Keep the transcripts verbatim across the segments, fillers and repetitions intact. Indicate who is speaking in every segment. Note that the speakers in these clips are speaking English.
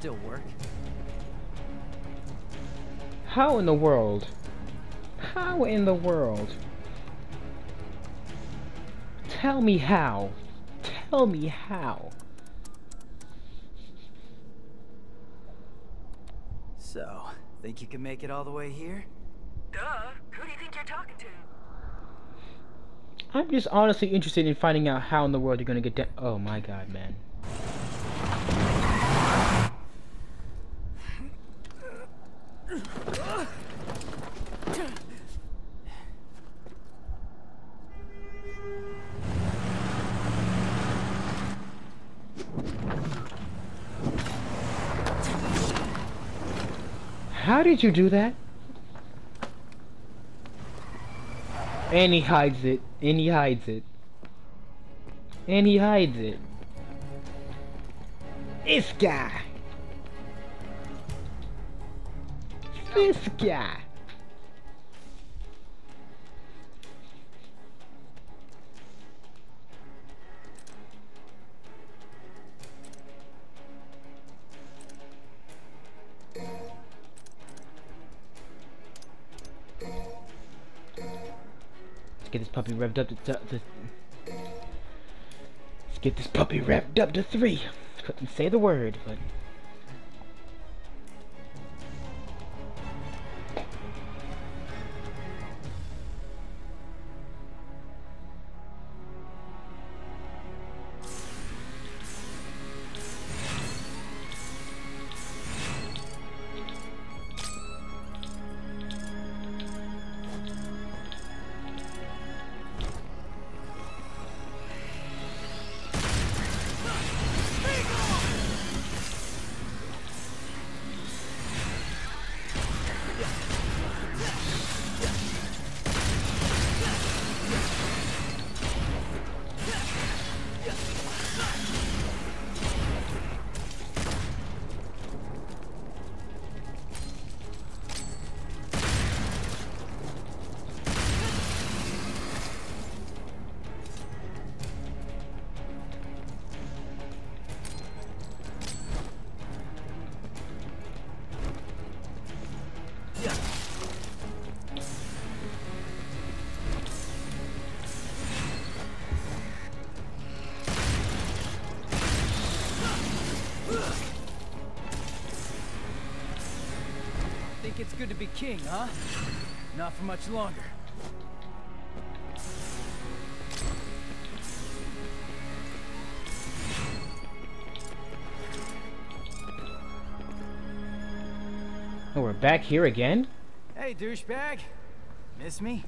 Speaker 1: still work.
Speaker 2: How in the world? How in the world? Tell me how. Tell me how.
Speaker 1: So, think you can make it all the way here?
Speaker 3: Duh. Who do you think you're talking to?
Speaker 2: I'm just honestly interested in finding out how in the world you're gonna get down. Oh my god, man. How did you do that? And he hides it. And he hides it. And he hides it. This guy. This guy. Get this puppy revved up to, to, to let's get this puppy revved up to three. Couldn't say the word, but
Speaker 1: Think it's good to be king, huh? Not for much longer.
Speaker 2: oh, we're back here again?
Speaker 1: Hey, douchebag. Miss me?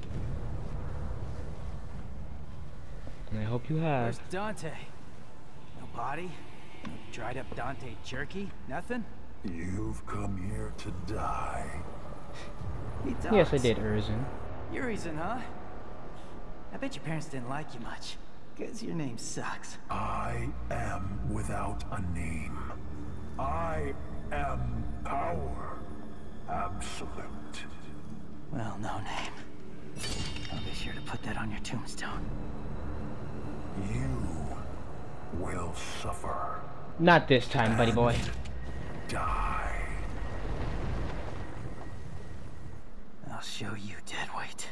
Speaker 2: And I hope you have.
Speaker 1: Where's Dante? No body? No dried up Dante jerky? Nothing?
Speaker 4: You've come here to die.
Speaker 1: He does.
Speaker 2: Yes, I did, Urzen.
Speaker 1: Your reason, huh? I bet your parents didn't like you much. Cause your name sucks.
Speaker 4: I am without a name. I am power. Absolute.
Speaker 1: Well, no name. I'll be sure to put that on your tombstone.
Speaker 4: You will suffer.
Speaker 2: Not this time, buddy boy.
Speaker 4: Die.
Speaker 1: I'll show you, deadweight.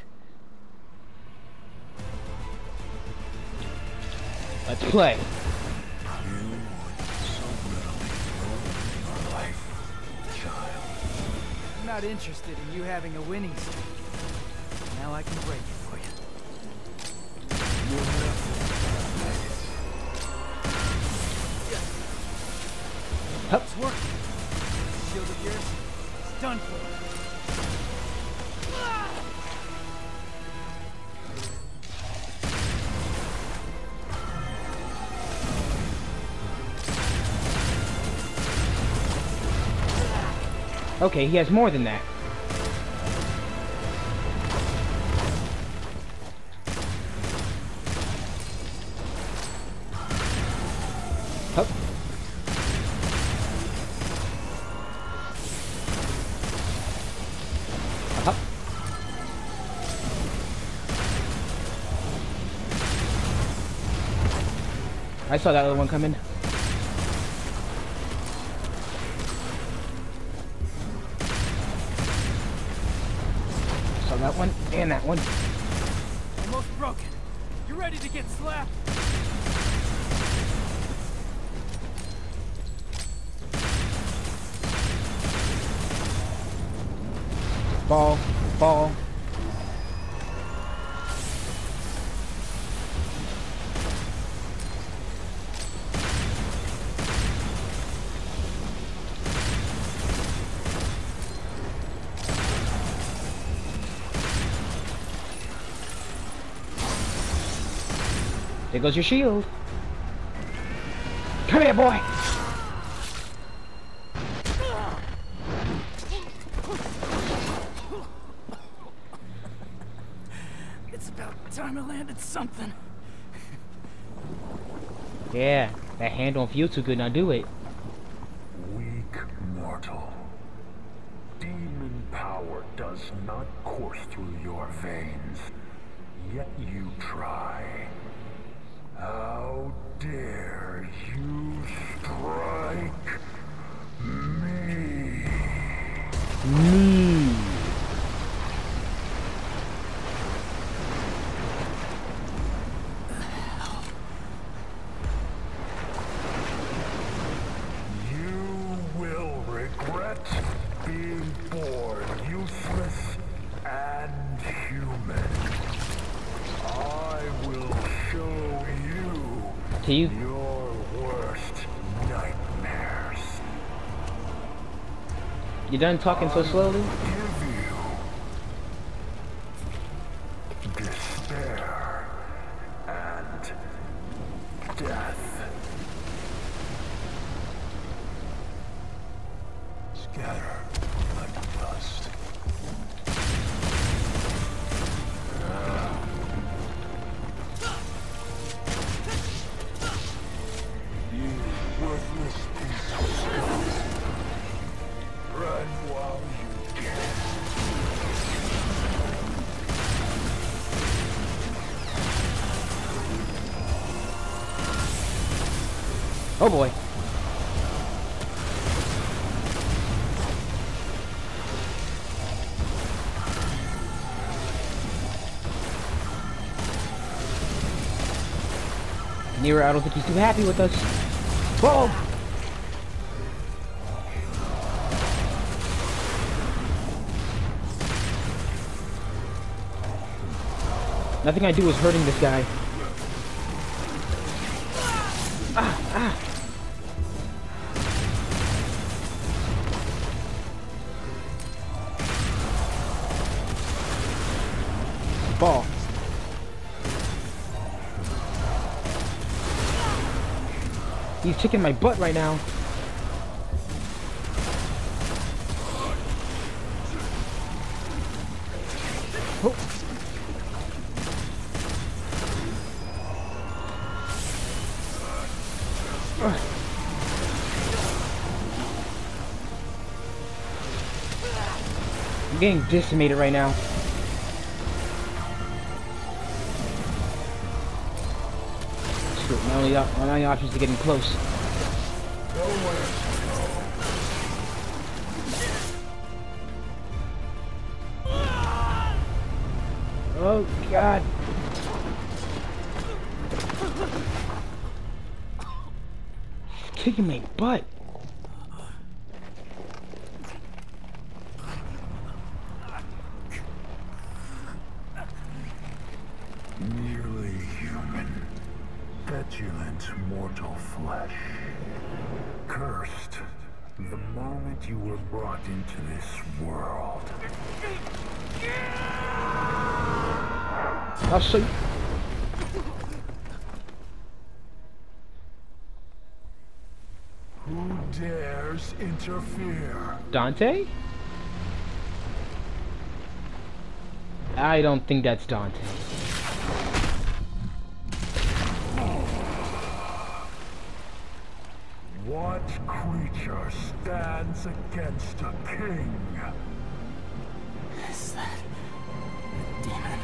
Speaker 2: Let's play.
Speaker 4: You would so readily throw your life, child.
Speaker 1: I'm not interested in you having a winning streak. Now I can break it for you.
Speaker 4: You'll never make it.
Speaker 2: Hup.
Speaker 1: It's working. Shield of yours, it's done for.
Speaker 2: Okay, he has more than that. Hup. Hup. I saw that other one coming. that one, and that one.
Speaker 1: Almost broken. You ready to get slapped?
Speaker 2: Fall, fall. There goes your shield. Come here, boy.
Speaker 1: It's about time I landed something.
Speaker 2: Yeah, that hand don't feel too good. Now do it.
Speaker 4: Weak mortal. Demon power does not course through your veins. Yet you try. How dare you strike me?
Speaker 2: Me.
Speaker 4: You will regret being born useless and human. I will show you
Speaker 2: Can you?
Speaker 4: your worst nightmares.
Speaker 2: You done talking so slowly?
Speaker 4: Give you despair and death. Scatter like dust. You worthless piece of scum. Run while you can.
Speaker 2: Oh boy. Nero, I don't think he's too happy with us. Whoa! Nothing I do is hurting this guy. Ah, ah. Ball. He's kicking my butt right now. Oh. Ugh. I'm getting decimated right now. Shoot, my only, my only option is to getting close. Oh God. He's kicking my butt.
Speaker 4: Nearly human, petulant mortal flesh. Cursed the moment you were brought into this world.
Speaker 2: I'll show you.
Speaker 4: Who dares interfere?
Speaker 2: Dante? I don't think that's Dante.
Speaker 4: What creature stands against a king?
Speaker 1: Is that a demon?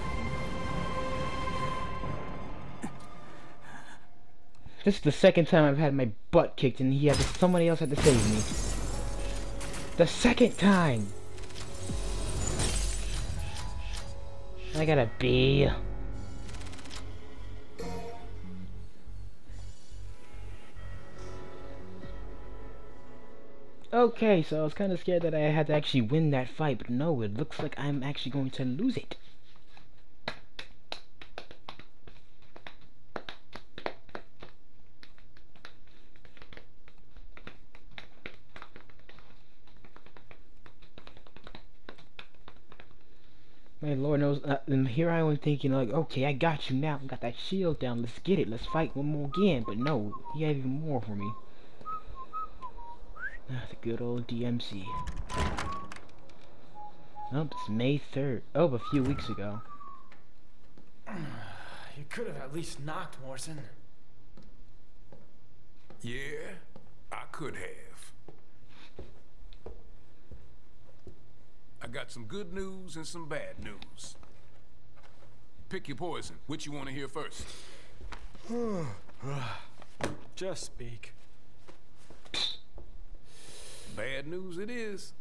Speaker 2: This is the second time I've had my butt kicked and he had to, somebody else had to save me. The second time! I got a B. Okay, so I was kind of scared that I had to actually win that fight, but no, it looks like I'm actually going to lose it. My lord knows, uh, and here I am thinking like, okay, I got you now, got that shield down, let's get it, let's fight one more again, but no, he had even more for me. Ah, the good old D M C. Oh, it's May third. Oh, a few weeks ago.
Speaker 5: You could have at least knocked, Morrison.
Speaker 6: Yeah, I could have. I got some good news and some bad news. Pick your poison. Which you want to hear first?
Speaker 5: Just speak.
Speaker 6: Bad news it is.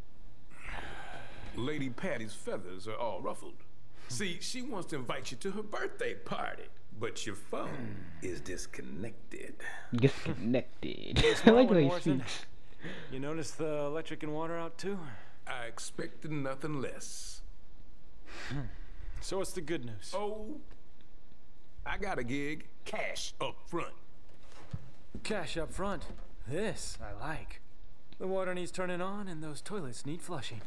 Speaker 6: Lady Patty's feathers are all ruffled. See, she wants to invite you to her birthday party, but your phone is disconnected.
Speaker 2: Disconnected.
Speaker 5: What's
Speaker 2: I
Speaker 5: wrong
Speaker 2: like the
Speaker 5: with
Speaker 2: way he
Speaker 5: Morrison?
Speaker 2: speaks.
Speaker 5: You noticed the electric and water out too?
Speaker 6: I expected nothing less.
Speaker 5: So what's the good news?
Speaker 6: Oh, I got a gig. Cash up front.
Speaker 5: Cash up front. This I like. The water needs turning on and those toilets need flushing.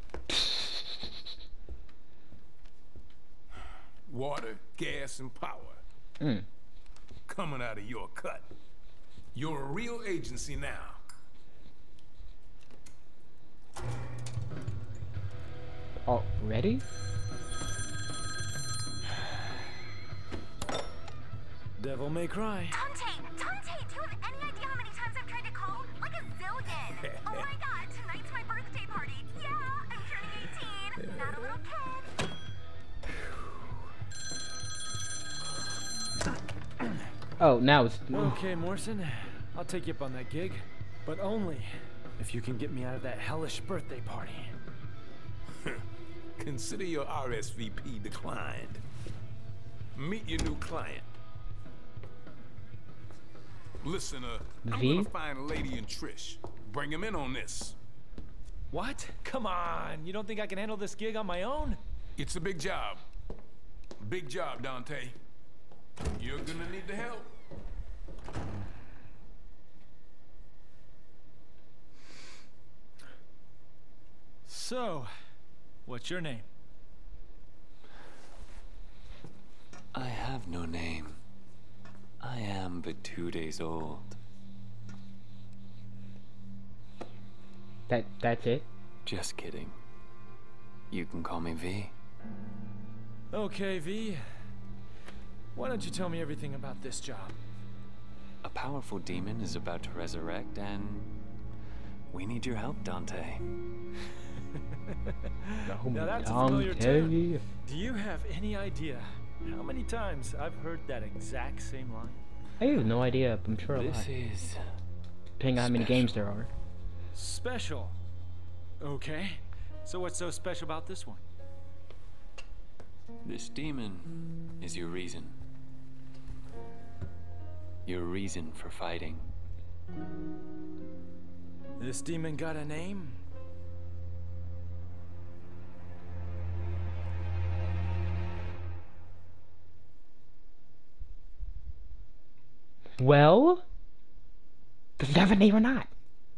Speaker 6: Water, gas, and power.
Speaker 2: Mm.
Speaker 6: Coming out of your cut. You're a real agency now.
Speaker 2: Oh, ready?
Speaker 5: Devil may cry.
Speaker 3: Dante! Dante! Do you have any idea how many times I've tried to call? Like a zillion! Oh my god, tonight's my birthday party! Yeah, I'm turning eighteen! Not a little kid!
Speaker 2: Oh, now it's...
Speaker 5: Okay, Morrison. I'll take you up on that gig. But only if you can get me out of that hellish birthday party.
Speaker 6: Consider your R S V P declined. Meet your new client. Listen, uh, I'm
Speaker 2: V?
Speaker 6: gonna find Lady and Trish. Bring him in on this.
Speaker 5: What? Come on. You don't think I can handle this gig on my own?
Speaker 6: It's a big job. Big job, Dante. You're gonna need the help.
Speaker 5: So, what's your name?
Speaker 7: I have no name. I am but two days old.
Speaker 2: That, that's it?
Speaker 7: Just kidding. You can call me V.
Speaker 5: Okay, V. Why don't you tell me everything about this job?
Speaker 7: A powerful demon is about to resurrect, and we need your help, Dante.
Speaker 2: Oh,
Speaker 5: Now that's a
Speaker 2: Dante.
Speaker 5: familiar tune. Do you have any idea how many times I've heard that exact same line?
Speaker 2: I have no idea. I'm sure a lot.
Speaker 7: This is
Speaker 2: Depending on how many
Speaker 7: special.
Speaker 2: games there are.
Speaker 5: Special. Okay. So what's so special about this one?
Speaker 7: This demon is your reason. Your reason for fighting.
Speaker 5: This demon got a name?
Speaker 2: Well? Does it have a name or not?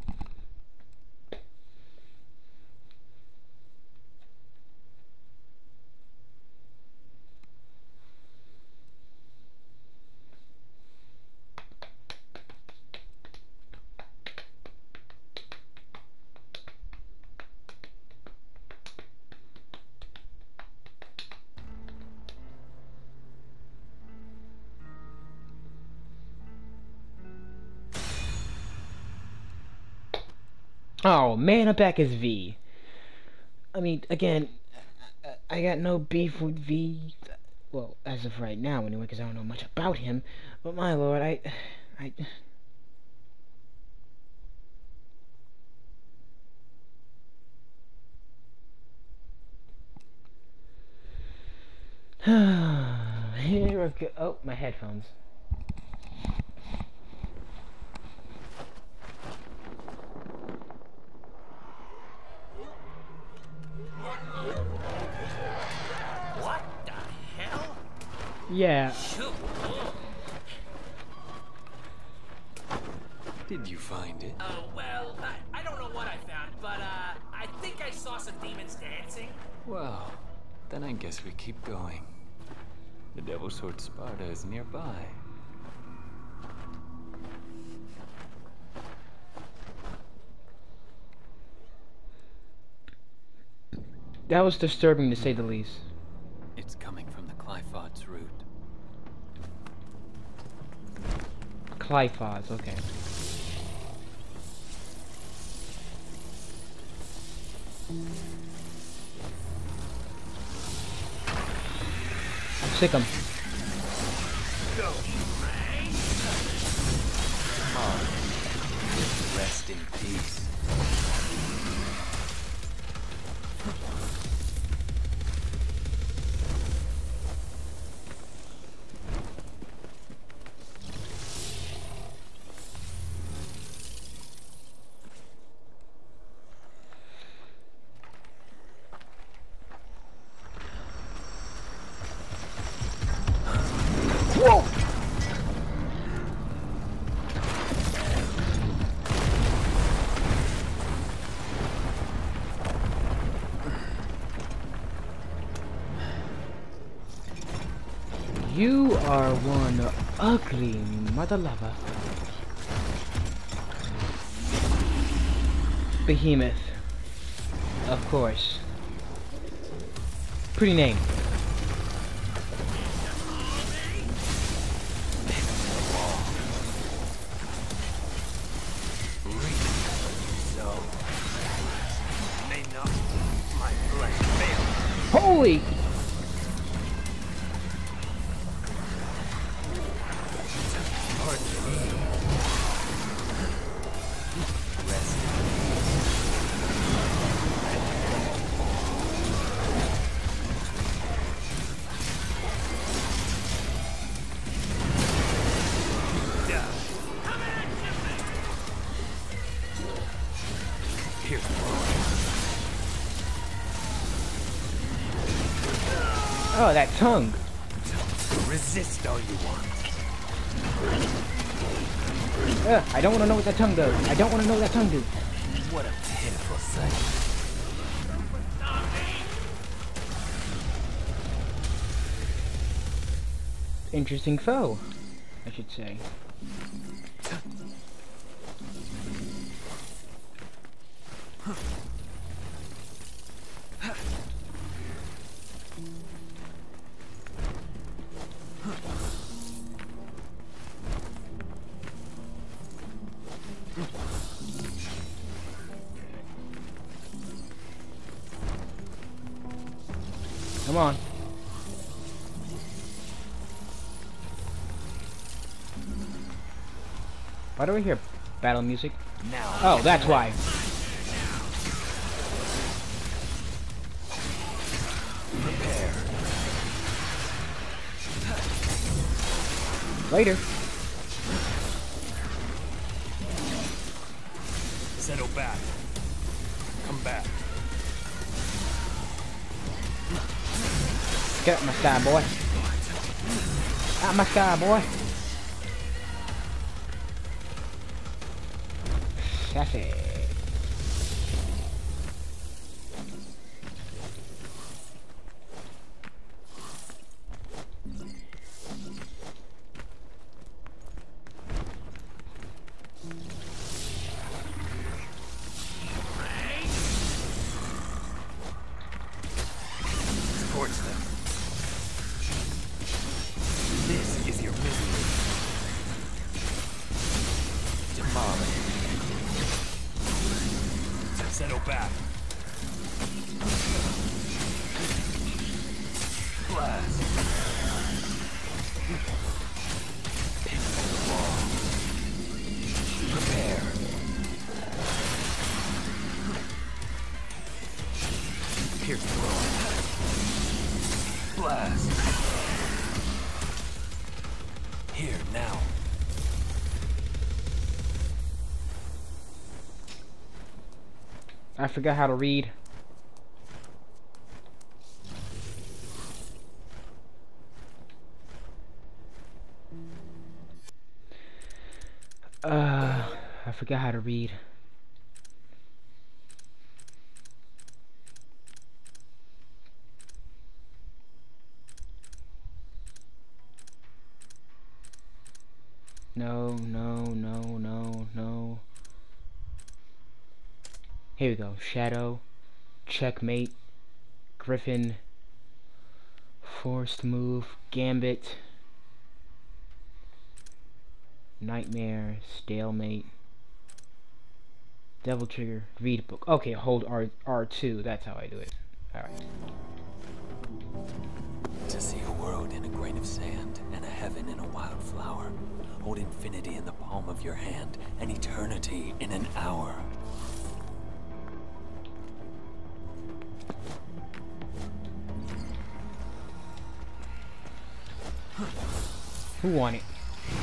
Speaker 2: Oh man, I'm back as V. I mean, again, I got no beef with V. Well, as of right now, anyway, because I don't know much about him. But my lord, I, I. Here we go. Oh, my headphones.
Speaker 8: What the hell?
Speaker 2: Yeah.
Speaker 8: Shoot.
Speaker 7: Did you find it?
Speaker 8: Oh, well, I, I don't know what I found, but, uh, I think I saw some demons dancing.
Speaker 7: Well, then I guess we keep going. The Devil's Sword Sparta is nearby.
Speaker 2: That was disturbing to say the least.
Speaker 7: It's coming from the Clifods route.
Speaker 2: Clifods, okay. Sick 'em.
Speaker 7: Rest in peace.
Speaker 2: Whoa! You are one ugly mother lover. Behemoth. Of course. Pretty name. Holy! Oh, that tongue.
Speaker 8: Resist all you want.
Speaker 2: Ugh, I don't want to know what that tongue does. I don't want to know what that tongue does.
Speaker 8: What a pitiful sight.
Speaker 2: Interesting foe, I should say. Come on. Why do we hear battle music?
Speaker 8: Now.
Speaker 2: Oh, that's why.
Speaker 8: Prepare.
Speaker 2: Later.
Speaker 8: Settle back. Come back.
Speaker 2: Get up my sky, boy. Out my sky, boy. Sassy.
Speaker 8: Towards them. This is your misery. Demolish.
Speaker 7: Here, now.
Speaker 2: I forgot how to read. Uh, I forgot how to read. No, no, no, no, no. Here we go. Shadow, checkmate, Griffin, forced move, gambit, nightmare, stalemate, devil trigger, read book. Okay, hold R R2. That's how I do it. All right.
Speaker 7: To see a world in a grain of sand and a heaven in a wildflower. Hold infinity in the palm of your hand and eternity in an hour.
Speaker 2: Who won it?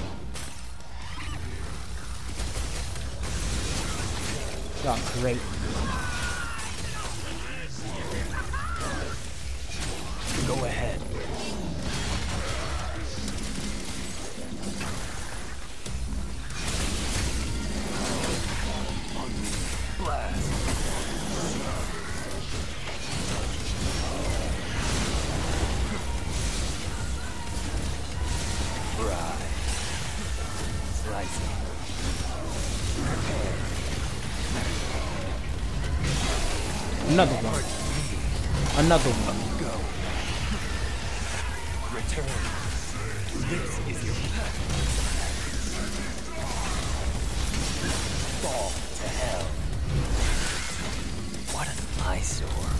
Speaker 2: Oh, great.
Speaker 7: Go ahead. Blast. Right. Slicing. Prepare.
Speaker 2: Another one. Another one.
Speaker 7: Go. Return. This is your path. Fall to hell. What an eyesore.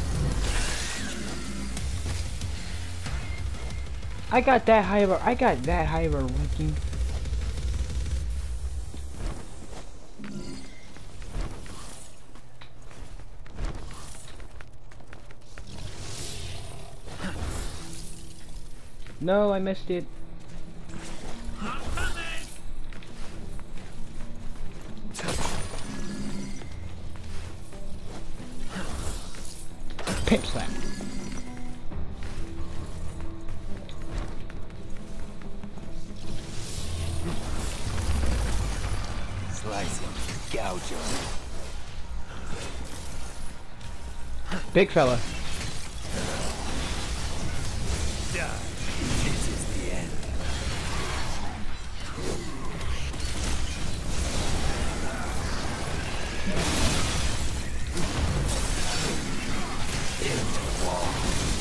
Speaker 2: I got that high of a, I got that high of a ranking. No, I missed it. Pimp slap.
Speaker 7: Slicing. Gouging.
Speaker 2: Big fella.
Speaker 7: Die. This is the end. Into the wall.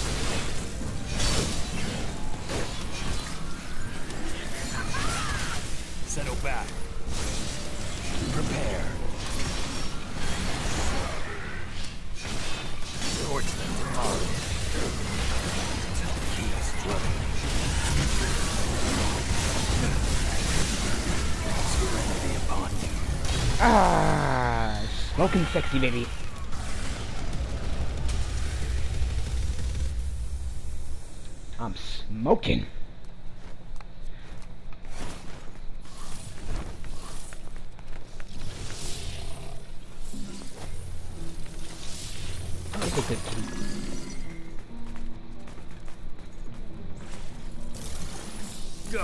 Speaker 7: Settle back. Prepare. Torch them tomorrow. Keep struggling. Serenity upon you.
Speaker 2: Ah, smoking sexy, baby. I'm smoking. It's a good key.
Speaker 7: Go.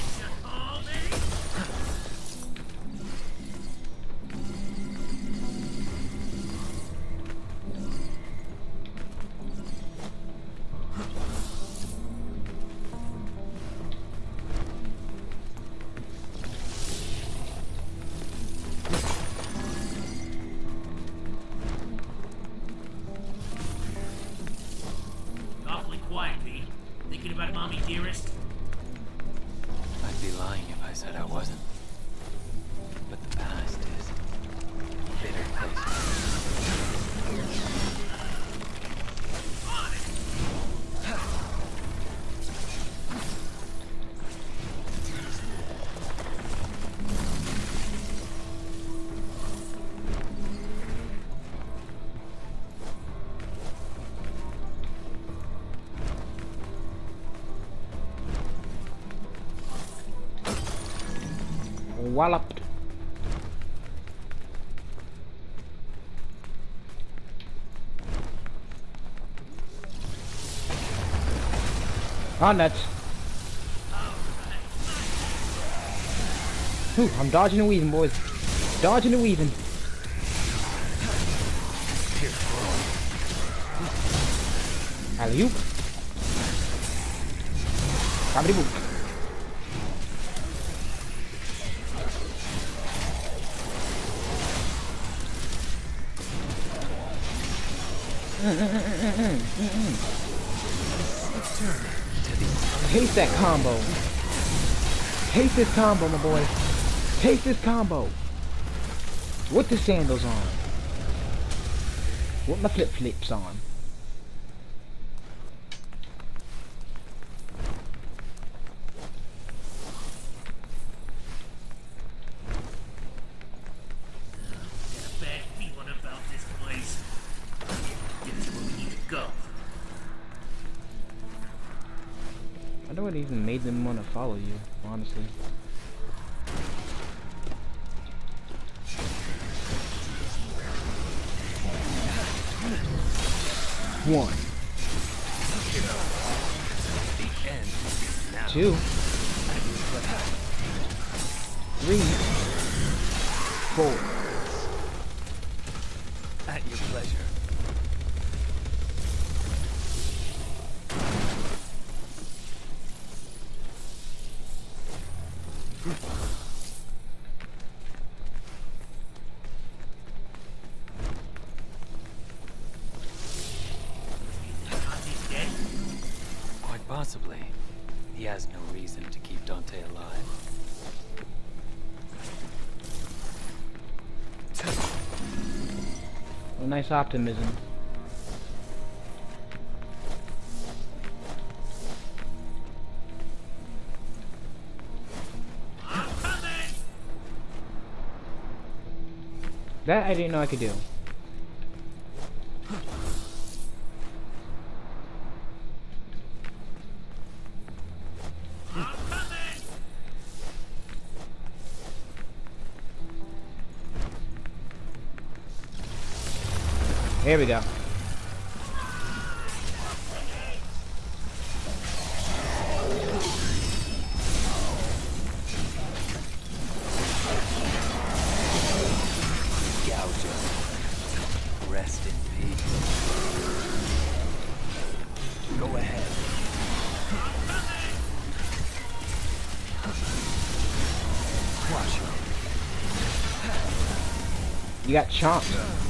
Speaker 8: Awfully quiet, V. Thinking about mommy dearest?
Speaker 7: I'd be lying if I said I wasn't. But the past is a bitter place.
Speaker 2: Walloped. Oh, nuts. Ooh, I'm dodging and weaving, boys. Dodging and weaving. Alley-oop. Comedy-boop. Taste that combo. Taste this combo, my boy. Taste this combo. With the sandals on. With my flip flips on. I wonder what even made them want to follow you, honestly. One. Two. Three. Four.
Speaker 7: At your pleasure. Quite possibly. He has no reason to keep Dante alive.
Speaker 2: Well, nice optimism. That I didn't know I could do. Here we go.
Speaker 7: Rest in peace. Go ahead. Watch him.
Speaker 2: You got chomped.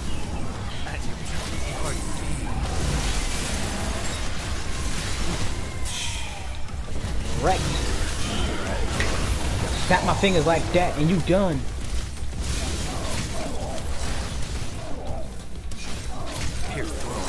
Speaker 2: Wrecked. Snap my fingers like that and you done.
Speaker 7: Here,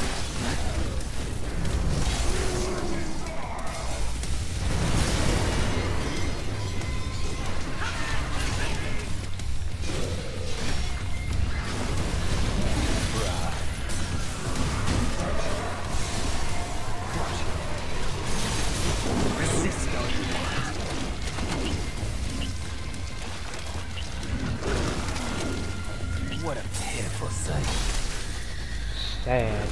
Speaker 7: what a pitiful sight.
Speaker 2: Sad.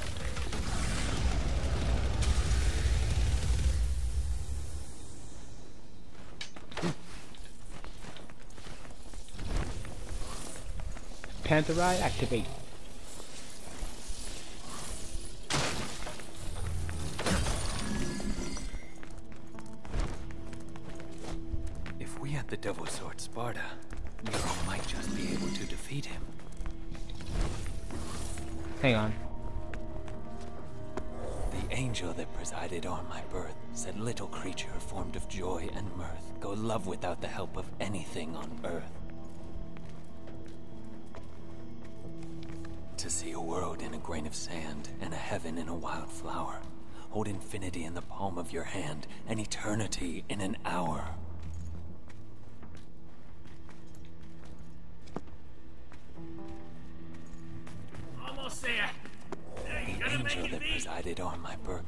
Speaker 2: Panther Eye activate.
Speaker 7: If we had the Devil Sword Sparta, Nero might just be able to defeat him.
Speaker 2: Hang on.
Speaker 7: The angel that presided on my birth said, little creature formed of joy and mirth, go love without the help of anything on earth. To see a world in a grain of sand and a heaven in a wild flower. Hold infinity in the palm of your hand and eternity in an hour.
Speaker 8: Almost there. There, you
Speaker 7: The
Speaker 8: gotta make
Speaker 7: angel
Speaker 8: it
Speaker 7: that
Speaker 8: beat.
Speaker 7: presided on my birth.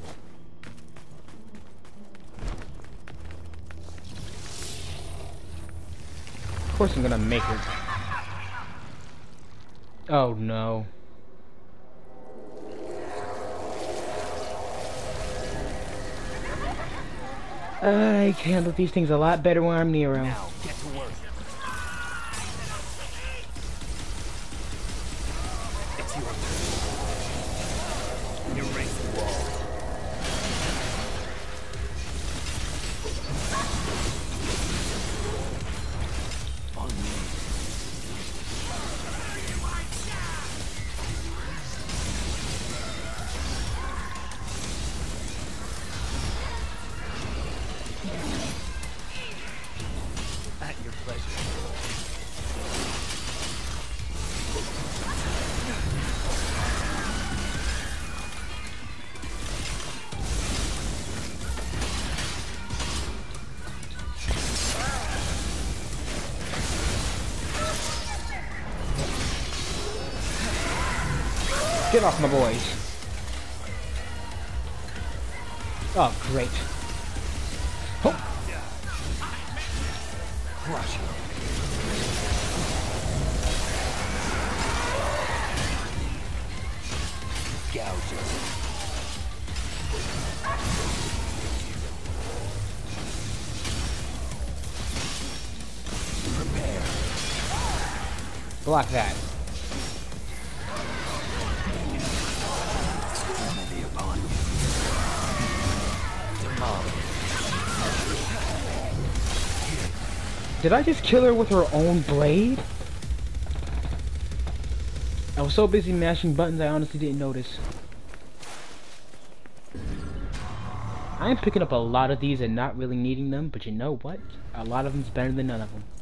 Speaker 2: course I'm gonna make it. Oh no. I can handle these things a lot better when I'm Nero.
Speaker 7: Now, get to work. It's your turn. Erase the wall. On me. At your pleasure.
Speaker 2: Get off my boys. Oh, great. Oh.
Speaker 7: Crush him. Gouge him. Prepare.
Speaker 2: Block that.
Speaker 7: Extremity upon you. Demolish.
Speaker 2: Did I just kill her with her own blade? I was so busy mashing buttons I honestly didn't notice. I'm picking up a lot of these and not really needing them, but you know what? A lot of them's better than none of them.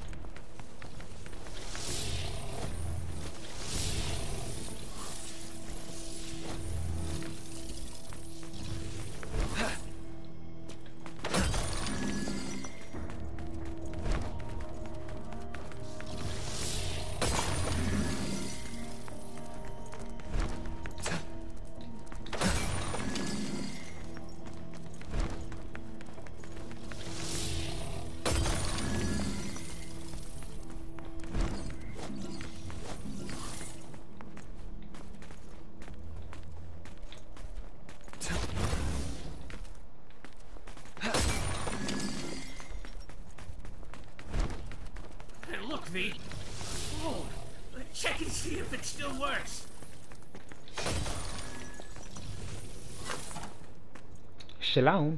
Speaker 8: Hey, look, V. Oh, check and see if it still works.
Speaker 2: Shalom.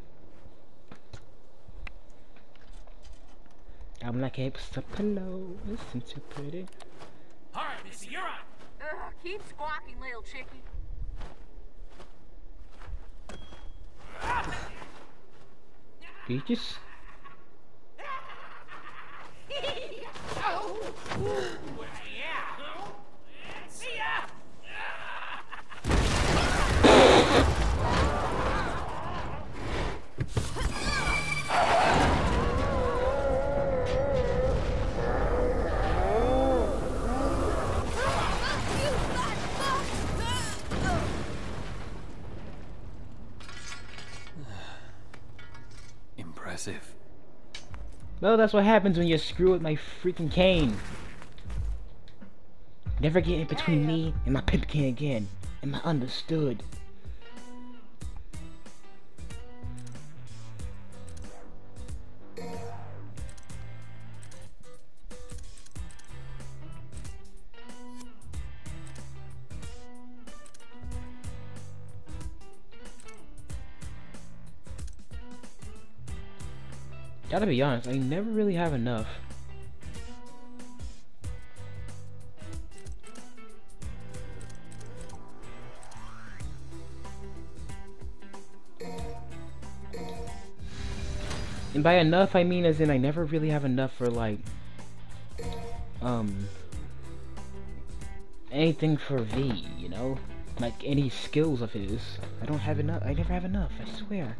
Speaker 2: I'm like a pillow. Listen to pretty.
Speaker 8: All right, Missy, you're on.
Speaker 3: Ugh, keep squawking, little chickie.
Speaker 2: Beaches.
Speaker 8: Well, yeah. See ya.
Speaker 7: Impressive.
Speaker 2: Well, that's what happens when you screw with my freaking cane. Never get in between me and my pimpkin again. Am I understood? Gotta be honest, I never really have enough. And by enough, I mean as in I never really have enough for like, um, anything for V, you know? Like any skills of his. I don't have enough, I never have enough, I swear.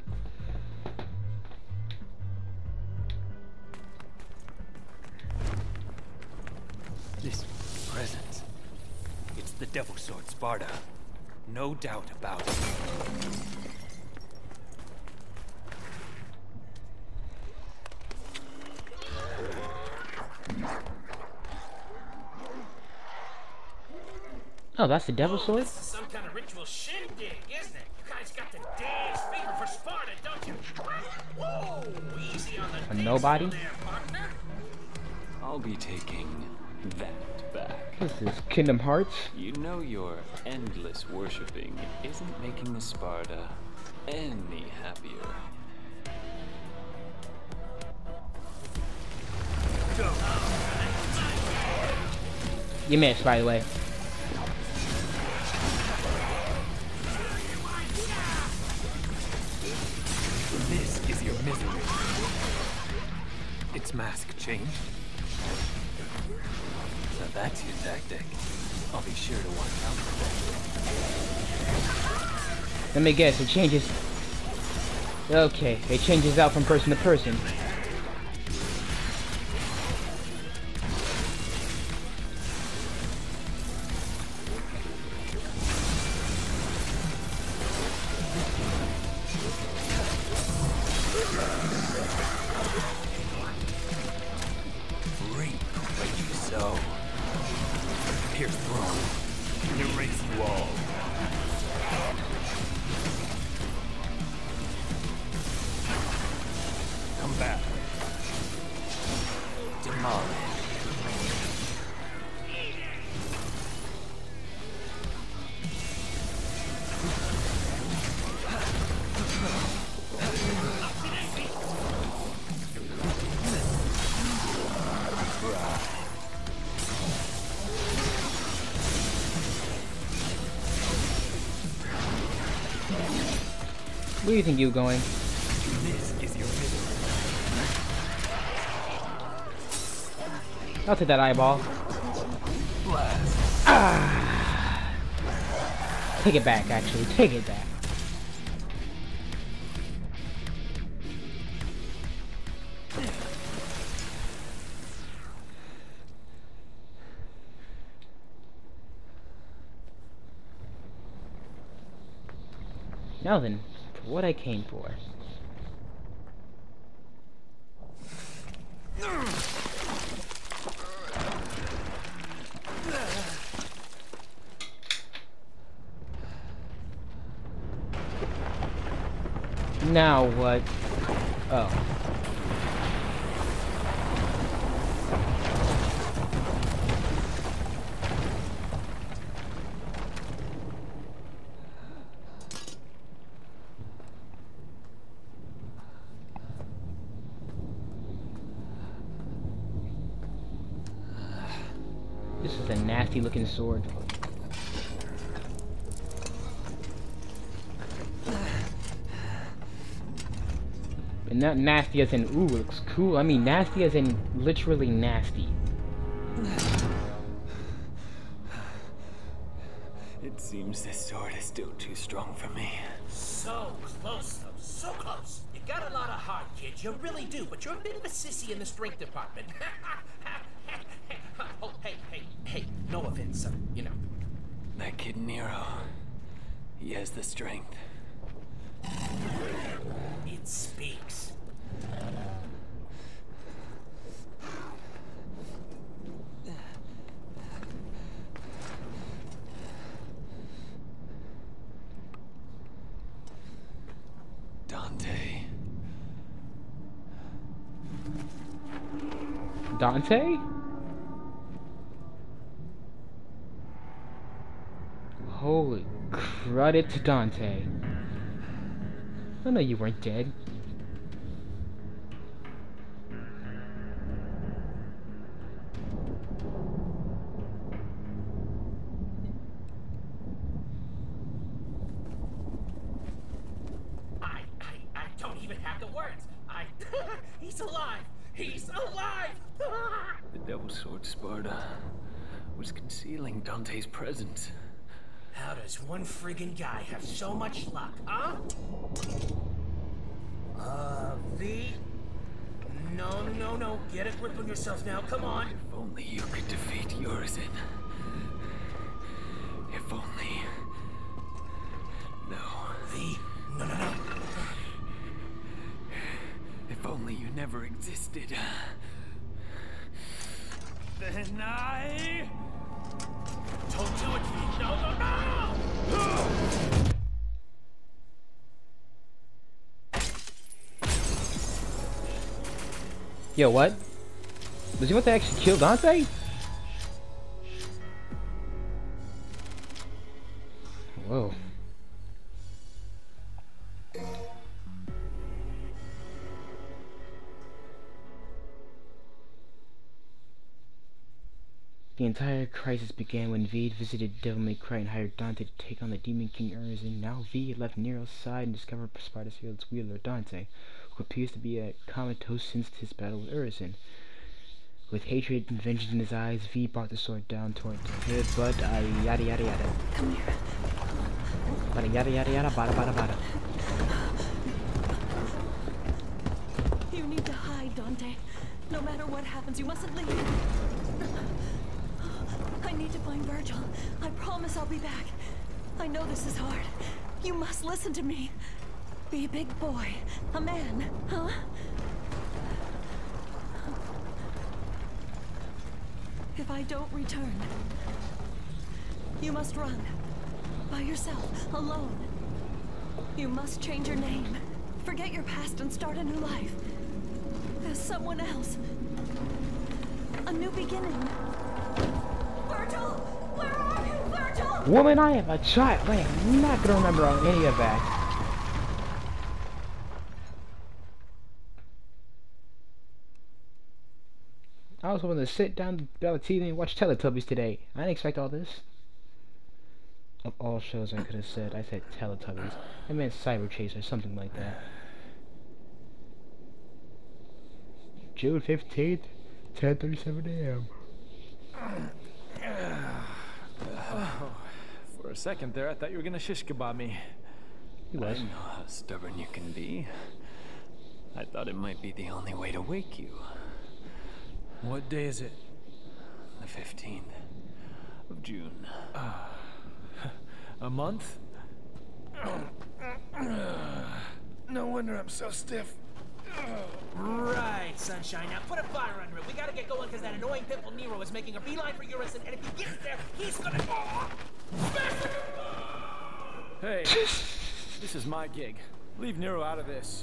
Speaker 7: This presence. It's the Devil Sword Sparda. No doubt about it.
Speaker 2: Oh, that's the Devil's Sword?
Speaker 8: This is some kind of ritual shindig, isn't it? You guys got the day's fever for Sparta, don't you? Whoa, easy on the
Speaker 2: A nobody?
Speaker 8: there, partner.
Speaker 7: I'll be taking that back.
Speaker 2: This is Kingdom Hearts.
Speaker 7: You know your endless worshipping isn't making the Sparta any happier.
Speaker 2: You missed, by the way.
Speaker 7: This is your misery. Its mask changed. So that's your tactic. I'll be sure to watch out for that.
Speaker 2: Let me guess, it changes. Okay, it changes out from person to person.
Speaker 7: Reap what you sow. Pierce throne. Erase you all. Come back. Demolish.
Speaker 2: Where do you think you're going?
Speaker 7: This is your misery.
Speaker 2: I'll take that eyeball.
Speaker 7: Blast.
Speaker 2: Ah. Take it back, actually. Take it back. Now then, for what I came for. Now what? Oh. This is a nasty looking sword. But not nasty as in, ooh, it looks cool. I mean nasty as in literally nasty.
Speaker 7: It seems this sword is still too strong for me.
Speaker 8: So close, though. So close. You got a lot of heart, kid. You really do. But you're a bit of a sissy in the strength department. Oh, hey, hey, hey. No offense, uh, you know.
Speaker 7: That kid Nero, he has the strength.
Speaker 8: It speaks.
Speaker 7: Dante.
Speaker 2: Dante? Holy crud, it's Dante. I know you weren't dead.
Speaker 8: I, I, I don't even have the words. I, he's alive. He's alive.
Speaker 7: The Devil's Sword Sparta was concealing Dante's presence.
Speaker 8: How does one friggin' guy have so much luck, huh? Uh, V? No, no, no. Get a grip on yourself now. Come on.
Speaker 7: If only you could defeat Urizen. If only... No.
Speaker 8: V, no, no, no.
Speaker 7: If only you never existed. Then I...
Speaker 8: Don't do it, V. No, no, no!
Speaker 2: Yo, what? Does he want to actually kill Dante? Whoa. The entire crisis began when V visited Devil May Cry and hired Dante to take on the Demon King Urizen. Now V left Nero's side and discovered Spider-Field's wielder Dante, who appears to be a comatose since his battle with Urizen. With hatred and vengeance in his eyes, V brought the sword down toward the hood, but uh, yada yada yada.
Speaker 9: Come here.
Speaker 2: Bada yada yada yada, bada bada bada.
Speaker 9: You need to hide, Dante. No matter what happens, you mustn't leave. I need to find Virgil. I promise I'll be back. I know this is hard. You must listen to me. Be a big boy. A man, huh? If I don't return, you must run. By yourself, alone. You must change your name. Forget your past and start a new life. As someone else. A new beginning. Virgil! Where are you, Virgil?
Speaker 2: Woman, I am a child. I am not gonna remember any of that. I was hoping to sit down by the T V and watch Teletubbies today. I didn't expect all this. Of all shows I could have said, I said Teletubbies. I meant Cyber Chase or something like that. June fifteenth, ten thirty-seven A M
Speaker 5: Oh, for a second there, I thought you were gonna shish kebab me.
Speaker 2: He was.
Speaker 7: I know how stubborn you can be. I thought it might be the only way to wake you.
Speaker 5: What day is it?
Speaker 7: The fifteenth of June.
Speaker 5: A month? No wonder I'm so stiff.
Speaker 8: Right, Sunshine. Now put a fire under it. We gotta get going because that annoying pimple Nero is making a beeline for Urizen, and if he gets there, he's gonna...
Speaker 5: Hey, this is my gig. Leave Nero out of this.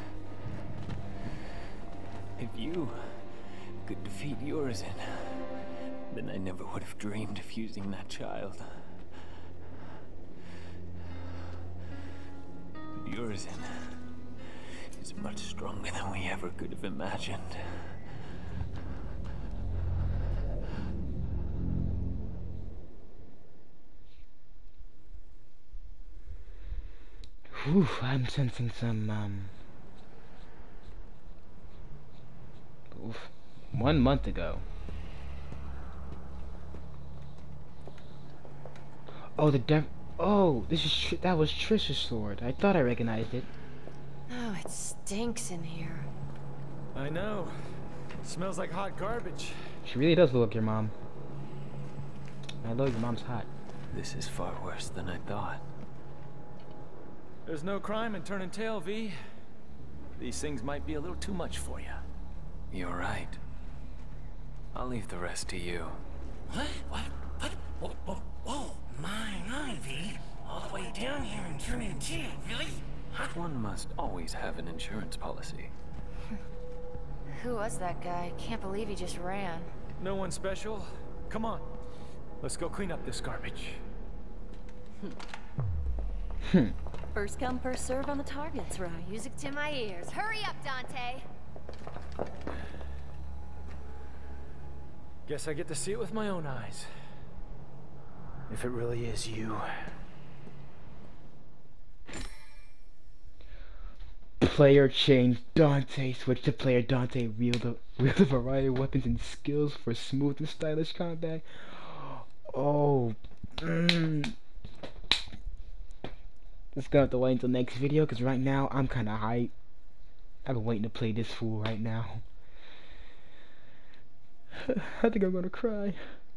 Speaker 7: If you could defeat Urizen, then I never would have dreamed of fusing that child. But Urizen is much stronger than we ever could have imagined.
Speaker 2: Whew, I'm sensing some, um... oof. One month ago. Oh, the dev- oh, this is tr that was Trish's sword. I thought I recognized it.
Speaker 10: Oh, it stinks in here.
Speaker 5: I know. It smells like hot garbage.
Speaker 2: She really does look like your mom. I know your mom's hot.
Speaker 7: This is far worse than I thought.
Speaker 5: There's no crime in turning tail, V. These things might be a little too much for you.
Speaker 7: You're right. I'll leave the rest to you.
Speaker 8: What? What? What? Whoa, whoa, whoa. My, my, V. All the way down here and turning tail, really? Huh?
Speaker 7: One must always have an insurance policy.
Speaker 10: Who was that guy? Can't believe he just ran.
Speaker 5: No one special? Come on. Let's go clean up this garbage.
Speaker 2: Hmm.
Speaker 9: First come, first serve on the targets, right?
Speaker 3: Music to my ears. Hurry up, Dante.
Speaker 5: Guess I get to see it with my own eyes. If it really is you.
Speaker 2: Player change. Dante switch to player Dante. Wield a, wield a variety of weapons and skills for smooth and stylish combat. Oh. Mm. Just gonna have to wait until next video because right now I'm kind of hyped. I've been waiting to play this fool right now. I think I'm gonna cry.